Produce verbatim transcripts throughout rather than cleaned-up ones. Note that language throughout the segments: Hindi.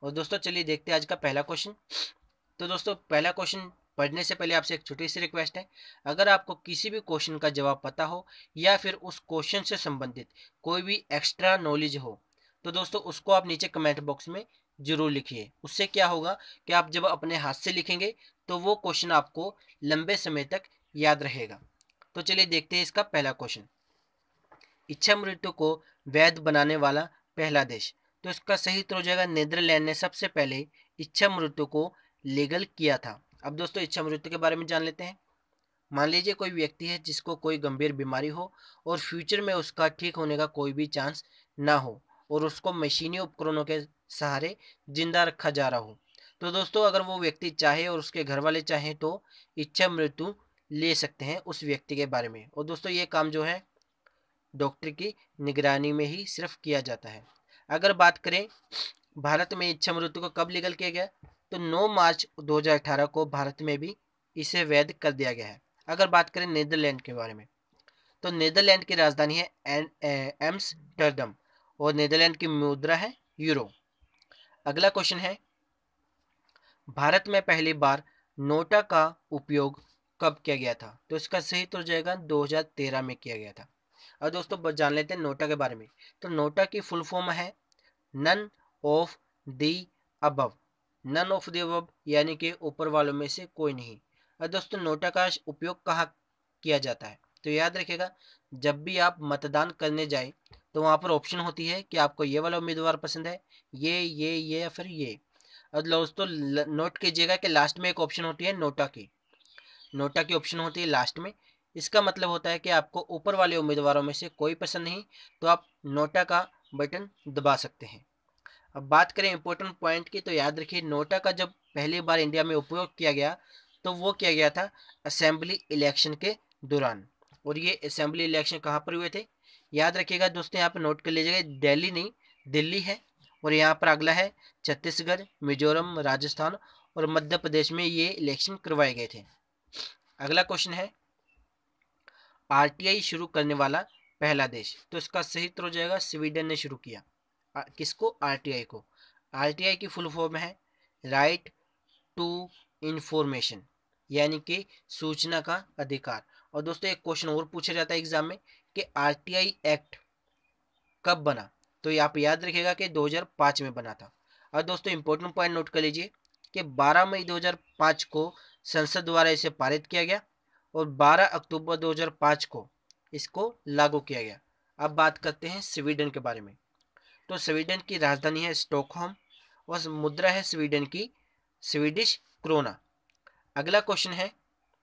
और दोस्तों चलिए देखते हैं आज का पहला क्वेश्चन। तो दोस्तों पहला क्वेश्चन पढ़ने से पहले आपसे एक छोटी सी रिक्वेस्ट है, अगर आपको किसी भी क्वेश्चन का जवाब पता हो या फिर उस क्वेश्चन से संबंधित कोई भी एक्स्ट्रा नॉलेज हो तो दोस्तों उसको आप नीचे कमेंट बॉक्स में जरूर लिखिए। उससे क्या होगा कि आप जब अपने हाथ से लिखेंगे तो वो क्वेश्चन आपको लंबे समय तक याद रहेगा। तो चलिए देखते हैं इसका पहला क्वेश्चन। इच्छा मृत्यु को वैध बनाने वाला पहला देश। तो इसका सही उत्तर हो जाएगा नीदरलैंड ने सबसे पहले इच्छा मृत्यु को लीगल किया था। अब दोस्तों इच्छा मृत्यु के बारे में जान लेते हैं। मान लीजिए कोई व्यक्ति है जिसको कोई गंभीर बीमारी हो और फ्यूचर में उसका ठीक होने का कोई भी चांस ना हो और उसको मशीनी उपकरणों के सहारे जिंदा रखा जा रहा हो। तो दोस्तों अगर वो व्यक्ति चाहे और उसके घर वाले चाहें तो इच्छा मृत्यु ले सकते हैं उस व्यक्ति के बारे में। और दोस्तों ये काम जो है डॉक्टर की निगरानी में ही सिर्फ किया जाता है। अगर बात करें भारत में इच्छा मृत्यु को कब लीगल किया गया, तो नौ मार्च दो हज़ार अठारह को भारत में भी इसे वैध कर दिया गया है। अगर बात करें नीदरलैंड के बारे में, तो नीदरलैंड की राजधानी है एम्स्टर्डम और नीदरलैंड की मुद्रा है यूरो। अगला क्वेश्चन है, भारत में पहली बार नोटा का उपयोग कब किया गया था। तो इसका सही उत्तर जाएगा दो हज़ार तेरह में किया गया था। और दोस्तों जान लेते हैं नोटा के बारे में। तो नोटा की फुल फॉर्म है none of the above. None of the above यानी कि ऊपर वालों में से कोई नहीं। और दोस्तों नोटा का उपयोग कहाँ किया जाता है, तो याद रखिएगा जब भी आप मतदान करने जाए तो वहाँ पर ऑप्शन होती है कि आपको ये वाला उम्मीदवार पसंद है, ये ये ये या फिर ये। और दोस्तों नोट कीजिएगा कि लास्ट में एक ऑप्शन होती है नोटा की, नोटा की ऑप्शन होती है लास्ट में। इसका मतलब होता है कि आपको ऊपर वाले उम्मीदवारों में से कोई पसंद नहीं तो आप नोटा का बटन दबा सकते हैं। अब बात करें इंपॉर्टेंट पॉइंट की, तो याद रखिए नोटा का जब पहली बार इंडिया में उपयोग किया गया तो वो किया गया था असेंबली इलेक्शन के दौरान। और ये असेंबली इलेक्शन कहाँ पर हुए थे, याद रखिएगा दोस्तों यहाँ पर नोट कर लीजिएगा, दिल्ली नहीं दिल्ली है। और यहाँ पर अगला है छत्तीसगढ़, मिजोरम, राजस्थान और मध्य प्रदेश में ये इलेक्शन करवाए गए थे। अगला क्वेश्चन है, आरटीआई शुरू करने वाला पहला देश। तो इसका सही उत्तर हो जाएगा स्वीडन ने शुरू किया। आ, किसको, आरटीआई को। आरटीआई की फुल फॉर्म है राइट टू इंफॉर्मेशन यानी कि सूचना का अधिकार। और दोस्तों एक क्वेश्चन और पूछा जाता है एग्जाम में कि आरटीआई एक्ट कब बना, तो ये आप याद रखिएगा कि दो हज़ार पाँच में बना था। और दोस्तों इंपॉर्टेंट पॉइंट नोट कर लीजिए कि बारह मई दो हज़ार पाँच को संसद द्वारा इसे पारित किया गया और बारह अक्टूबर दो हज़ार पाँच को इसको लागू किया गया। अब बात करते हैं स्वीडन के बारे में। तो स्वीडन की राजधानी है स्टॉकहोम और मुद्रा है स्वीडन की स्वीडिश क्रोना। अगला क्वेश्चन है,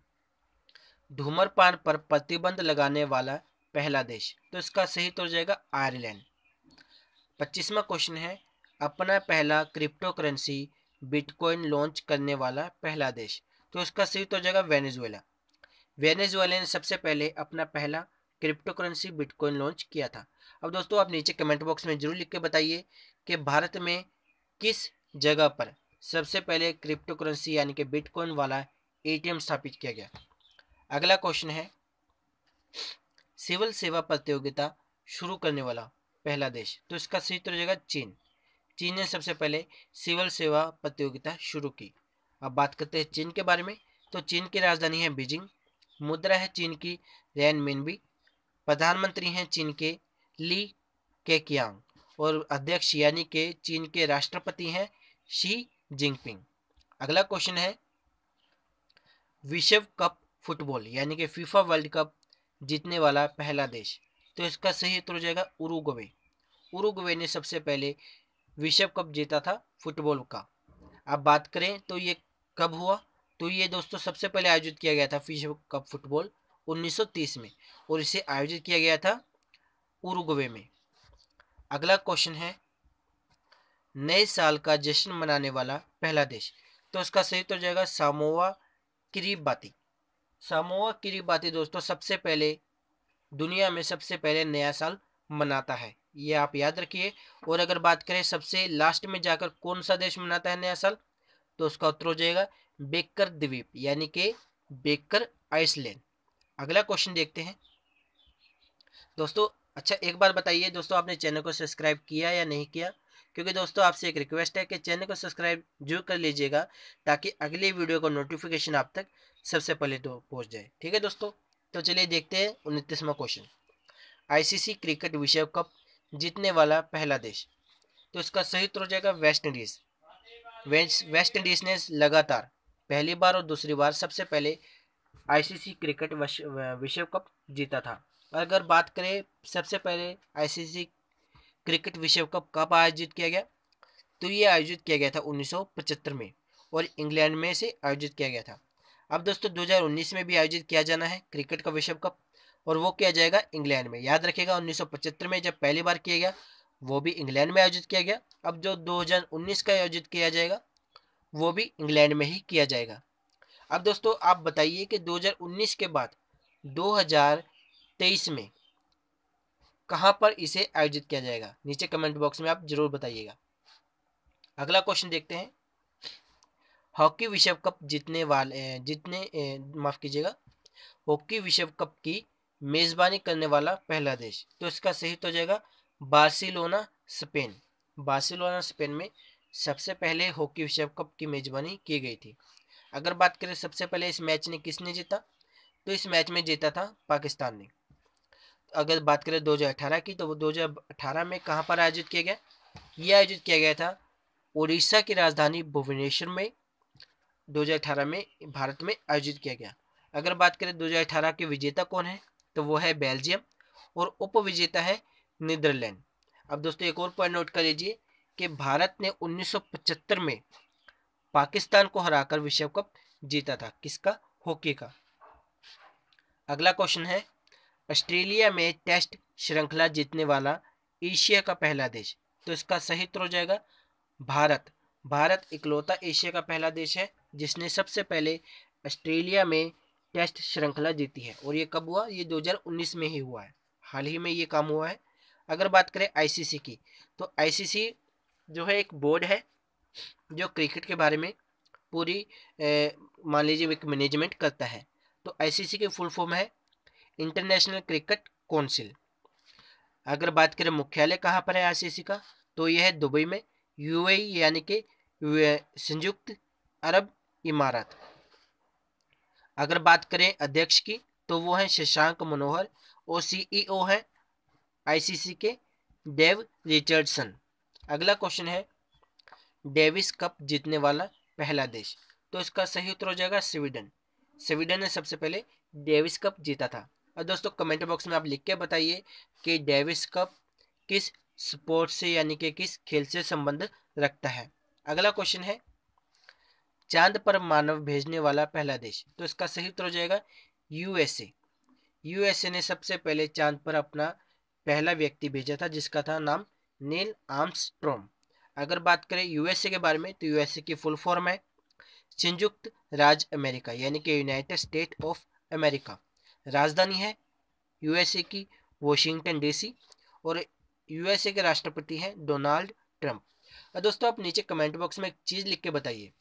धूम्रपान पर प्रतिबंध लगाने वाला पहला देश। तो इसका सही उत्तर हो जाएगा आयरलैंड। पच्चीसवां क्वेश्चन है, अपना पहला क्रिप्टो करेंसी बिटकॉइन लॉन्च करने वाला पहला देश। तो इसका सही उत्तर हो जाएगा वेनेजुएला। वेनेजुएला ने सबसे पहले अपना पहला क्रिप्टो करेंसी बिटकॉइन लॉन्च किया था। अब दोस्तों आप नीचे कमेंट बॉक्स में जरूर लिख के बताइए कि भारत में किस जगह पर सबसे पहले क्रिप्टो करेंसी यानी कि बिटकॉइन वाला एटीएम स्थापित किया गया। अगला क्वेश्चन है, सिविल सेवा प्रतियोगिता शुरू करने वाला पहला देश। तो इसका सही उत्तर हो जाएगा चीन। चीन ने सबसे पहले सिविल सेवा प्रतियोगिता शुरू की। अब बात करते हैं चीन के बारे में। तो चीन की राजधानी है बीजिंग, मुद्रा है चीन की रेनमिनबी, प्रधानमंत्री हैं चीन के ली केकियांग और अध्यक्ष यानी के चीन के राष्ट्रपति हैं शी जिनपिंग। अगला क्वेश्चन है, विश्व कप फुटबॉल यानी कि फीफा वर्ल्ड कप जीतने वाला पहला देश। तो इसका सही उत्तर हो जाएगा उरुग्वे। उरुग्वे ने सबसे पहले विश्व कप जीता था फुटबॉल का। अब बात करें तो ये कब हुआ, तो ये दोस्तों सबसे पहले आयोजित किया गया था विश्व कप फुटबॉल उन्नीस सौ तीस में और इसे आयोजित किया गया था उरुग्वे में। अगला क्वेश्चन है, नए साल का जश्न मनाने वाला पहला देश। तो इसका सही उत्तर हो जाएगा सामोआ किरिबाती। सामोआ किरिबाती दोस्तों सबसे पहले दुनिया में सबसे पहले नया साल मनाता है, ये आप याद रखिए। और अगर बात करें सबसे लास्ट में जाकर कौन सा देश मनाता है नया साल, तो उसका उत्तर हो जाएगा बेकर द्वीप यानी कि बेकर आइसलैंड। अगला क्वेश्चन देखते हैं दोस्तों। अच्छा एक बार बताइए दोस्तों, आपने चैनल को सब्सक्राइब किया या नहीं किया, क्योंकि दोस्तों आपसे एक रिक्वेस्ट है कि चैनल को सब्सक्राइब जरूर कर लीजिएगा ताकि अगले वीडियो का नोटिफिकेशन आप तक सबसे पहले तो पहुंच जाए। ठीक है दोस्तों, तो चलिए देखते हैं उनतीसवां क्वेश्चन। आईसीसी क्रिकेट विश्व कप जीतने वाला पहला देश, तो इसका सही उत्तर हो जाएगा वेस्ट इंडीज। वेस्ट इंडीज ने लगातार पहली बार और दूसरी बार सबसे पहले आईसीसी क्रिकेट विश्व कप जीता था। अगर बात करें सबसे पहले आईसीसी क्रिकेट विश्व कप कब आयोजित किया गया, तो ये आयोजित किया गया था उन्नीस सौ पचहत्तर में और इंग्लैंड में से आयोजित किया गया था। अब दोस्तों दो हज़ार उन्नीस में भी आयोजित किया जाना है क्रिकेट का विश्व कप, और वो किया जाएगा इंग्लैंड में। याद रखिएगा उन्नीस सौ पचहत्तर में जब पहली बार किया गया वो भी इंग्लैंड में आयोजित किया गया। अब जो दो हज़ार उन्नीस का आयोजित किया जाएगा वो भी इंग्लैंड में ही किया जाएगा। अब दोस्तों आप बताइए कि दो हज़ार उन्नीस के बाद दो हज़ार तेईस में कहां पर इसे आयोजित किया जाएगा, नीचे कमेंट बॉक्स में आप जरूर बताइएगा। अगला क्वेश्चन देखते हैं। हॉकी विश्व कप जीतने वाले जीतने माफ कीजिएगा हॉकी विश्व कप की मेजबानी करने वाला पहला देश, तो इसका सही तो हो जाएगा बार्सिलोना स्पेन। बार्सिलोना स्पेन में सबसे पहले हॉकी विश्व कप की मेजबानी की गई थी। अगर बात करें सबसे पहले इस मैच ने किसने जीता, तो इस मैच में जीता था पाकिस्तान ने। अगर बात करें दो हज़ार अठारह की, तो वो दो हज़ार अठारह में कहां पर आयोजित किया गया, यह आयोजित किया गया था उड़ीसा की राजधानी भुवनेश्वर में। दो हज़ार अठारह में भारत में आयोजित किया गया। अगर बात करें दो हज़ार अठारह के विजेता कौन है, तो वो है बेल्जियम और उप विजेता है नीदरलैंड। अब दोस्तों एक और पॉइंट नोट कर लीजिए कि भारत ने उन्नीस सौ पचहत्तर में पाकिस्तान को हराकर विश्व कप जीता था, किसका, हॉकी का। अगला क्वेश्चन है ऑस्ट्रेलिया में टेस्ट श्रृंखला जीतने वाला एशिया का पहला देश, तो इसका सही उत्तर हो जाएगा भारत। भारत इकलौता एशिया का पहला देश है जिसने सबसे पहले ऑस्ट्रेलिया में टेस्ट श्रृंखला जीती है, और ये कब हुआ, ये दो हज़ार उन्नीस में ही हुआ है, हाल ही में ये काम हुआ है। अगर बात करें आईसीसी की, तो आईसीसी जो है एक बोर्ड है जो क्रिकेट के बारे में पूरी मान लीजिए एक मैनेजमेंट करता है। तो आईसीसी की फुल फॉर्म है इंटरनेशनल क्रिकेट काउंसिल। अगर बात करें मुख्यालय कहाँ पर है आईसीसी का, तो यह है दुबई में, यूएई यानी कि संयुक्त अरब इमारात। अगर बात करें अध्यक्ष की, तो वो है शशांक मनोहर और सीईओ है आईसीसी के डेव रिचर्डसन। अगला क्वेश्चन है डेविस कप जीतने वाला पहला देश, तो इसका सही उत्तर हो जाएगा स्वीडन। स्वीडन ने सबसे पहले डेविस कप जीता था। और दोस्तों कमेंट बॉक्स में आप लिख के बताइए कि डेविस कप किस स्पोर्ट से यानी कि किस खेल से संबंध रखता है। अगला क्वेश्चन है चांद पर मानव भेजने वाला पहला देश, तो इसका सही उत्तर हो जाएगा यूएसए। यूएसए ने सबसे पहले चांद पर अपना पहला व्यक्ति भेजा था जिसका था नाम नील आर्मस्ट्रॉन्ग। अगर बात करें यूएसए के बारे में, तो यूएसए की फुल फॉर्म है संयुक्त राज्य अमेरिका यानी कि यूनाइटेड स्टेट ऑफ अमेरिका। राजधानी है यूएसए की वॉशिंगटन डीसी और यूएसए के राष्ट्रपति हैं डोनाल्ड ट्रंप। और दोस्तों आप नीचे कमेंट बॉक्स में एक चीज लिख के बताइए,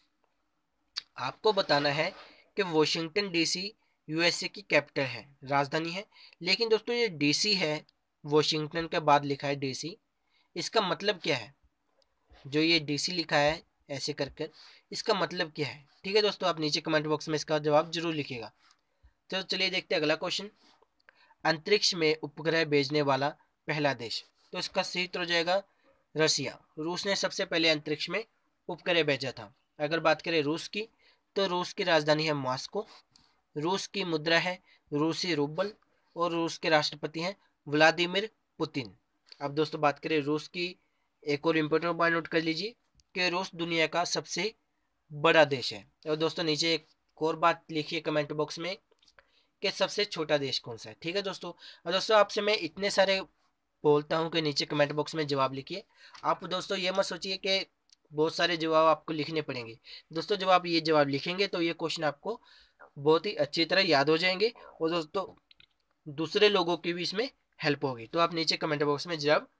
आपको बताना है कि वॉशिंगटन डीसी यूएसए की कैपिटल है, राजधानी है, लेकिन दोस्तों ये डीसी है, वॉशिंगटन के बाद लिखा है डीसी, इसका मतलब क्या है, जो ये डीसी लिखा है ऐसे कर कर, इसका मतलब क्या है। ठीक है दोस्तों, आप नीचे कमेंट बॉक्स में इसका जवाब जरूर लिखिएगा। तो चलिए देखते हैं अगला क्वेश्चन। अंतरिक्ष में उपग्रह भेजने वाला पहला देश, तो इसका सही उत्तर हो जाएगा रसिया। रूस ने सबसे पहले अंतरिक्ष में उपग्रह भेजा था। अगर बात करें रूस की, तो रूस की राजधानी है मॉस्को, रूस की मुद्रा है रूसी रूबल और रूस के राष्ट्रपति हैं व्लादिमीर पुतिन। अब दोस्तों बात करें रूस की, एक और इम्पोर्टेंट पॉइंट नोट कर लीजिए कि रूस दुनिया का सबसे बड़ा देश है। और दोस्तों नीचे एक और बात लिखिए कमेंट बॉक्स में कि सबसे छोटा देश कौन सा है। ठीक है दोस्तों, और दोस्तों आपसे मैं इतने सारे बोलता हूँ कि नीचे कमेंट बॉक्स में जवाब लिखिए। आप दोस्तों ये मत सोचिए कि बहुत सारे जवाब आपको लिखने पड़ेंगे। दोस्तों जब आप ये जवाब लिखेंगे तो ये क्वेश्चन आपको बहुत ही अच्छी तरह याद हो जाएंगे और दोस्तों दूसरे लोगों की भी इसमें हेल्प होगी। तो आप नीचे कमेंट बॉक्स में जवाब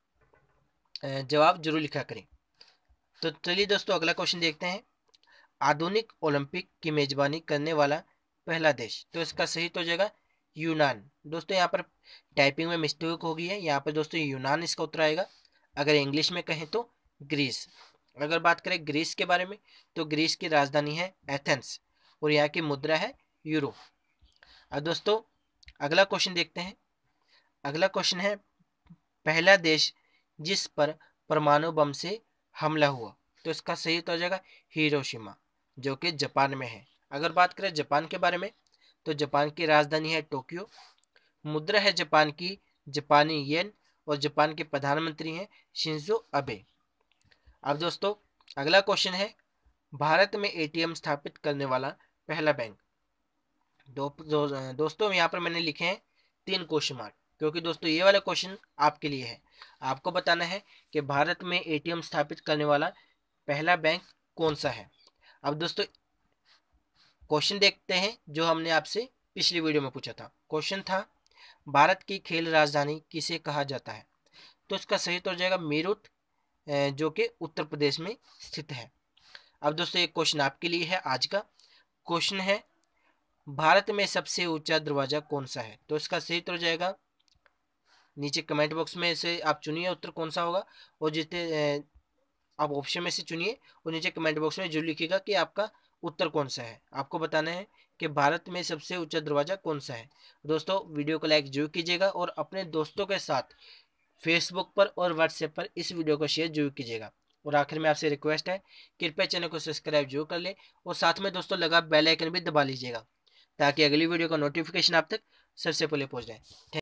जवाब जरूर लिखा करें। तो चलिए दोस्तों अगला क्वेश्चन देखते हैं। आधुनिक ओलंपिक की मेजबानी करने वाला पहला देश, तो इसका सही तो हो जाएगा यूनान। दोस्तों यहाँ पर टाइपिंग में मिस्टेक हो गई है, यहाँ पर दोस्तों यूनान इसका उत्तर आएगा। अगर इंग्लिश में कहें तो ग्रीस। अगर बात करें ग्रीस के बारे में तो ग्रीस की राजधानी है एथेंस और यहाँ की मुद्रा है यूरो। अब दोस्तों अगला क्वेश्चन देखते हैं। अगला क्वेश्चन है पहला देश जिस पर परमाणु बम से हमला हुआ, तो इसका सही उत्तर हो जाएगा हिरोशिमा, जो कि जापान में है। अगर बात करें जापान के बारे में तो जापान की राजधानी है टोक्यो, मुद्रा है जापान की जापानी येन और जापान के प्रधानमंत्री हैं शिंजो अबे। अब दोस्तों अगला क्वेश्चन है भारत में एटीएम स्थापित करने वाला पहला बैंक। दो, दो, दोस्तों यहाँ पर मैंने लिखे हैं तीन क्वेश्चन मार्क, क्योंकि दोस्तों ये वाला क्वेश्चन आपके लिए है। आपको बताना है कि भारत में एटीएम स्थापित करने वाला पहला बैंक कौन सा है। अब दोस्तों क्वेश्चन देखते हैं जो हमने आपसे पिछली वीडियो में पूछा था। क्वेश्चन था भारत की खेल राजधानी किसे कहा जाता है, तो इसका सही उत्तर हो जाएगा मीरठ, जो कि उत्तर प्रदेश में स्थित है। अब दोस्तों एक क्वेश्चन आपके लिए है आज का। क्वेश्चन है भारत में सबसे ऊंचा दरवाजा कौन सा है, तो इसका सही उत्तर हो जाएगा, नीचे कमेंट बॉक्स में से आप चुनिए उत्तर कौन सा होगा और जितने आप ऑप्शन में से चुनिए और नीचे कमेंट बॉक्स में जरूर लिखिएगा कि आपका उत्तर कौन सा है। आपको बताना है कि भारत में सबसे ऊंचा दरवाजा कौन सा है। दोस्तों वीडियो को लाइक जरूर कीजिएगा और अपने दोस्तों के साथ फेसबुक पर और व्हाट्सएप पर इस वीडियो को शेयर जरूर कीजिएगा। और आखिर में आपसे रिक्वेस्ट है कृपया चैनल को सब्सक्राइब जरूर कर ले और साथ में दोस्तों लगा बेल आइकन भी दबा लीजिएगा ताकि अगली वीडियो का नोटिफिकेशन आप तक सबसे पहले पहुंच जाए।